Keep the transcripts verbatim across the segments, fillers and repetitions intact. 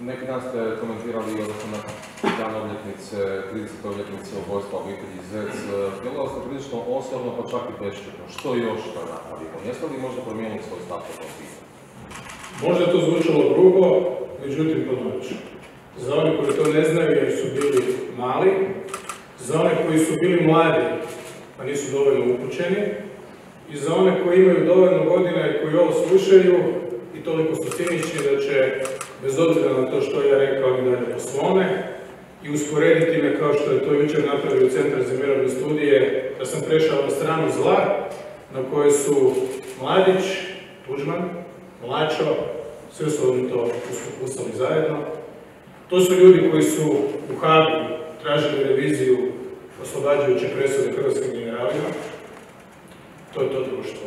Neki dan ste komentirali, odnosno na dan obljetnice, tridesete obljetnice ubojstva obitelji Zec. Djelovali ste prilično osobno, pa čak i bešćutno. Što još to napravimo? Jeste li možda promijenili svoj stav po tom pitanju? Možda je to zvučalo grubo, međutim ponovit ću. Za one koji to ne znaju jer su bili mali, za one koji su bili mladi, pa nisu dovoljno upućeni, i za one koji imaju dovoljno godina i koji ovo slušaju i toliko su cinični da će, bez obzira na to što ja rekao, i dalje po svome, i usporediti me kao što je to jučer napravio Centar za mirovne studije, da sam prešao na stranu zla, na kojoj su Mladić, Tuđman, Mlačo, sve su oni to uspustali zajedno. To su ljudi koji su u Hagu tražili reviziju oslobađajuće presude hrvatskim generalima. To je to društvo.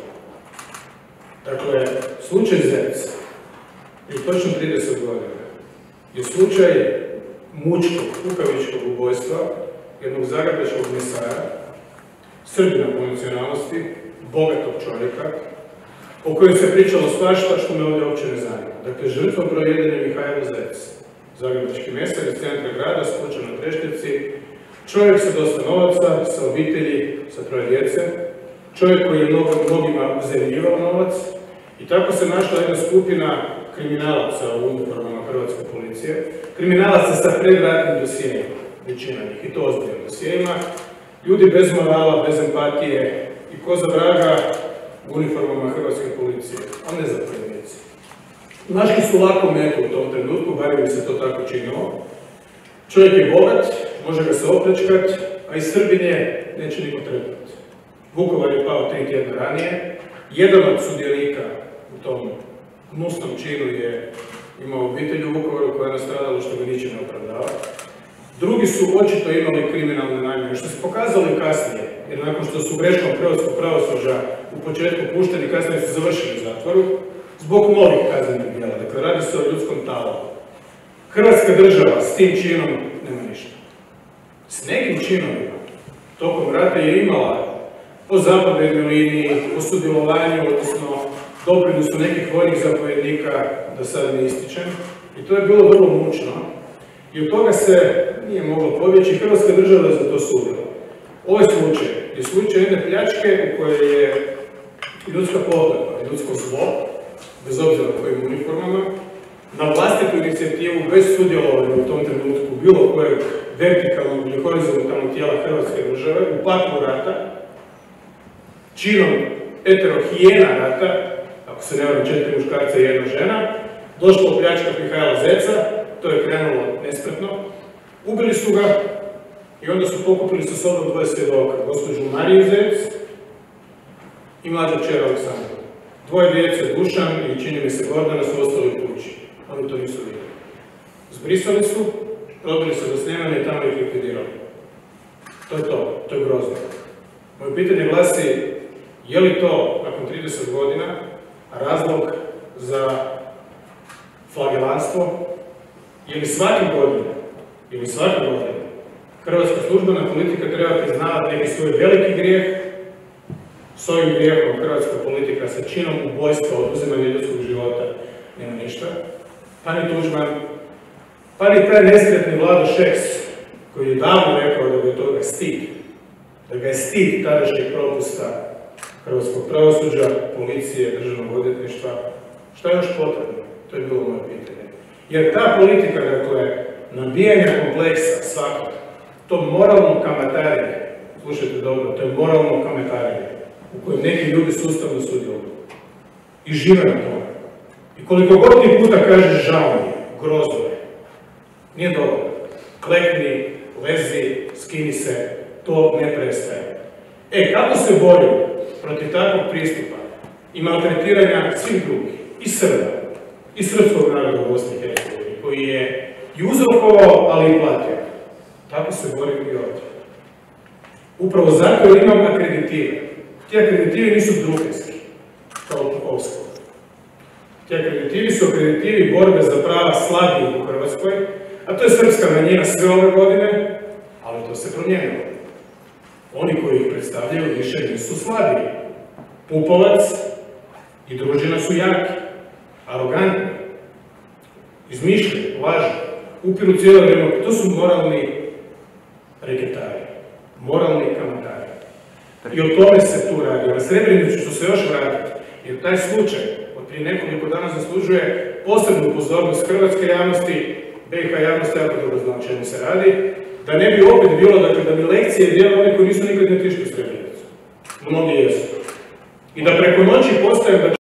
Dakle, slučaj Zec je točno trideset godina. Je slučaj mučkog, kukavičkog ubojstva jednog zagrebačkog mesara, Srbina po nacionalnosti, bogatog čovjeka, o kojem se pričalo svašta što me ovdje uopće ne zanima. Dakle, žrtva broj jedan je Mihajlo Zec, zagrebački mesar iz centra grada, slučaj na Trešnjevci, čovjek sa dosta novaca, sa obitelji, sa troje djece, čovjek koji je mnogima uzemljivao novac, i tako se našla jedna skupina kriminalaca u uniformama hrvatske policije, kriminalaca sa predratnim dosijejima, većina njih, i to ozbiljnim dosijejima, ljudi bez morala, bez empatije i ko za vraga u uniformama hrvatske policije, a ne zapovjednici. Našli su lako metu u tom trenutku, barem bi se to tako činilo. Čovjek je bogat, može ga se opljačkat, a iz Srbinje neće niko trebati. Vukovar je pao tri tjedna ranije. Jedan od sudionika u tom gnusnom činu je imao obitelj u Vukovaru koja je nastradala, što ga ničim ne opravdava. Drugi su očito imali kriminalne namjere, što se pokazali kasnije, jer nakon što su greškom hrvatskog pravosuđa u početku pušteni, kasnije su završili u zatvoru, zbog novih kaznenih djela. Dakle, radi se o ljudskom talavu. Hrvatska država s tim činom nema ništa. S nekim činovima tokom rata je imala po zapovjednoj liniji, po sudjelovanju, odnosno doprinosu nekih vojnih zapovjednika, da sad ne ističem. I to je bilo vrlo mučno. I od toga se nije moglo pobjeći, Hrvatska država za to sudila. Ovaj slučaj je slučaj jedne pljačke u kojoj je ljudska pohlepa, ljudsko zlo, bez obzira kojim uniformama, na vlastitu inicijativu, bez sudjelovanja u tom trenutku bilo kojeg vertikalnog ili horizontalnog tijela Hrvatske države, u paklu rata, činom eterohijena rata, ako se ne varam četiri muškarca i jedna žena, došlo pljačka Mihajla Zeca, to je krenulo nespretno, ubili su ga i onda su pokupili sa sobom dvoje svjedoka, gospođu Mariju Zec i mlađu kćer Aleksandru. Dvoje djece, Dušan i čini mi se Gordana, su ostali u kući. Oni to nisu vidjeli. Zbrisali su, probili se do snimanja i tamo ih likvidirali. To je to, to je grozno. Moje pitanje glasi, je li to, nakon trideset godina, razlog za flagelanstvo? Je li svake godine, ili svake godine, hrvatska službena politika treba priznavati neki svoj veliki grijeh? S ovim grijehom hrvatska politika sa činom ubojstva, oduzimanja ljudskog života, nema ništa. Pa ni Tuđman, pa ni taj nesretni Vlado Šeks, koji je davno rekao da ga je toga stid, da ga je stid tadašnjeg propusta hrvatskog pravosuđa, policije, državnog odvjetništva. Šta je još potrebno? To je bilo moje pitanje. Jer ta politika, dakle, nabijanja kompleksa svakog, to moralno kamatarenje, slušajte dobro, to je moralno kamatarenje, u kojem neki ljudi sustavno sudjeluju i žive na tome. I koliko god ti puta kažeš žao mi, grozno je, nije dovoljno. Klekni, lezi, skini se, to ne prestaje. E, kako se borimo protiv takvog pristupa i maltretiranja svih drugih, i Srba, i srpskog naroda u Bosni i Hercegovini, koji je i uzrokovao, ali i platio. Tako se borimo i ovdje. Upravo zato jer imam akreditive. Ti akreditivi nisu drugenski, kao Tupovsko. Ti akreditivi su akreditivi borbe za prava slabijih u Hrvatskoj, a to je srpska manjina sve ove godine, ali to se promijenilo. Oni koji ih predstavljaju više nisu slabiji. Pupovac i družina su jaki, arogantni. izmišljaju, lažu, upiru cijelo vrijeme. To su moralni reketari, moralni kamatari. I o tome se tu radi. Na Srebrenicu ću se još vratiti, jer taj slučaj od prije nekoliko dana zaslužuje posebnu pozornost hrvatske javnosti, B iH javnost jako dobro zna o čemu se radi, da ne bi opet bilo dakle, da mi lekcije dijele oni koji nisu nikad ne tišli Srebrenicu. Mnogi jesu. I da preko noći postavim da